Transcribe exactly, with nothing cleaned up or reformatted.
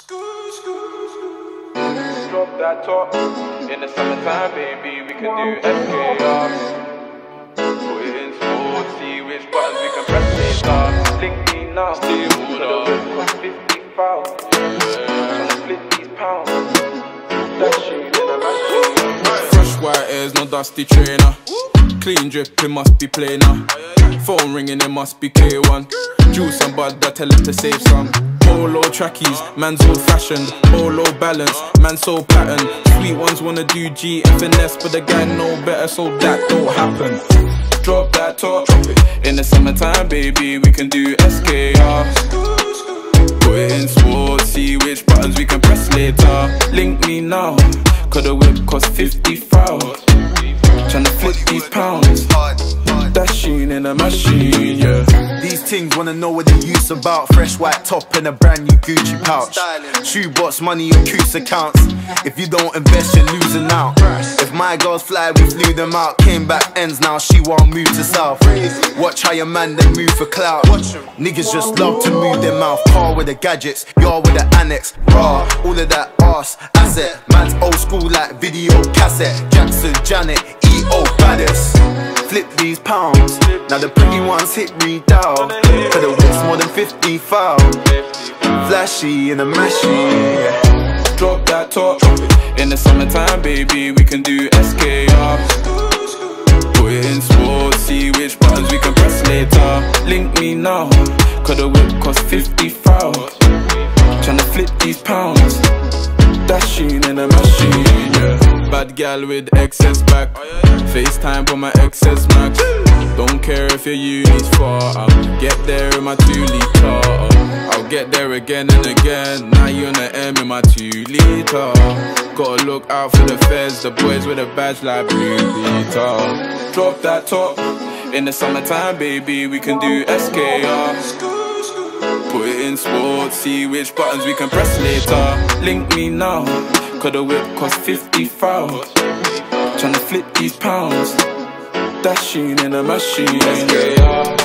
Drop that top. In the summertime, baby, we can do S K R. Put it in slow, see which buttons we can press later. Link me now, stay order. Cost fifty thousand. Tryna split these pounds. That shit in a machine. Fresh white airs, no dusty trainer. Clean drip, it must be plainer. Phone ringing, it must be K one. Juice and bud, I tell him to save some. Polo trackies, man's old fashioned. Polo balance, man so pattern. Sweet ones wanna do G and finesse, but the guy know better, so that don't happen. Drop that top. In the summertime, baby, we can do S K R. Put it in sport, see which buttons we can press later. Link me now, cause the whip cost fifty thousand. Tryna flip these pounds. Dashing in a machine, yeah. These things wanna know what the use about. Fresh white top and a brand new Gucci pouch. Shoebox money on Coos accounts. If you don't invest, you're losing out. If my girls fly, we flew them out. Came back ends, now she won't move to south. Watch how your man then move for clout. Niggas just love to move their mouth. Car with the gadgets, y'all with the annex. Raw, all of that ass, asset. Man's old school like video cassette. Jackson, Janet, E O baddest. Flip these pounds, now the pretty ones hit me down. For the whips more than fifty thousand. Flashy in a machine. Drop that top. In the summertime, baby, we can do S K R. Put it in sport, see which buttons we can press later. Link me now, cause the whip cost fifty thousand. Tryna flip these pounds. Dashing in a machine, yeah. Bad gal with excess back. FaceTime for my excess max. Don't care if your uni's far. I'll get there in my two litre. I'll get there again and again. Now you on the M in my two litre. Gotta look out for the feds. The boys with a badge like Blue Peter. Drop that top. In the summertime, baby, we can do S K R. Put it in sport, see which buttons we can press later. Link me now, cause the whip cost fifty thousand. Tryna flip these pounds. Dashing in a machine. S K R.